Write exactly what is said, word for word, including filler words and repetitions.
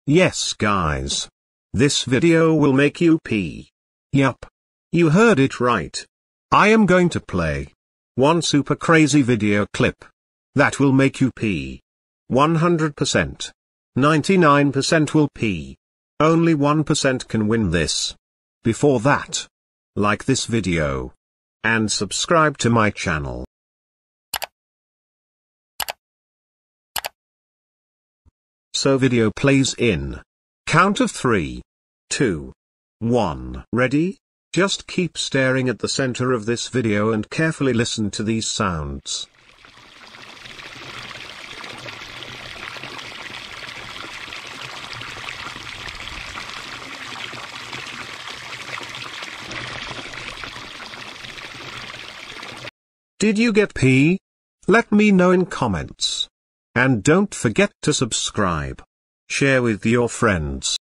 Yes guys. This video will make you pee. Yup. You heard it right. I am going to play one super crazy video clip that will make you pee. one hundred percent. ninety-nine percent will pee. Only one percent can win this. Before that, like this video and subscribe to my channel. So video plays in count of three, two, one. Ready? Just keep staring at the center of this video and carefully listen to these sounds. Did you get pee? Let me know in comments. And don't forget to subscribe. Share with your friends.